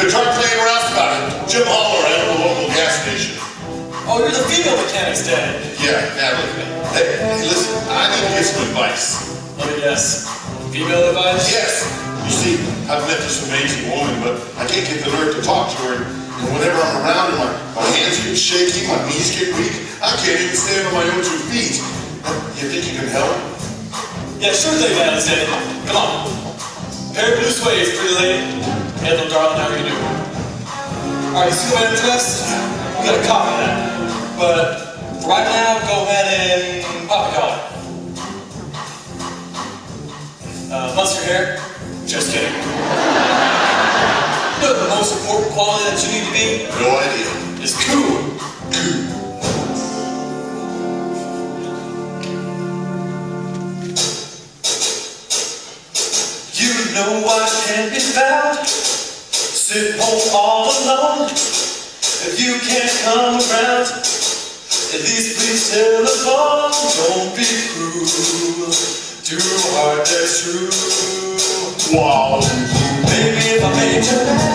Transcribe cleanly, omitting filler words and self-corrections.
They're trying to play a roustabout. Jim Holler at the local gas station. Oh, you're the female mechanic's dad. Yeah, Natalie. Hey, listen, I need to get some advice. Let me guess. Female advice? Yes. You see, I've met this amazing woman, but I can't get the nerve to talk to her. And whenever I'm around her, my hands get shaky, my knees get weak. I can't even stand on my own 2 feet. You think you can help? Yeah, sure thing, Madam Daddy. Come on. Pair of blue suede, pretty lady. Hey, little darling, how are you doing? Alright, you see the way I'm dressed? You got a copy of that. But right now, go ahead and pop the collar. Muss your hair? Just kidding. You know the most important quality that you need to be? No idea. Is cool. Cool. You know I can't be found. Sit home all alone. If you can't come around, at least please telephone. Don't be cruel. Too hard, that's true. Wow. Maybe if I made you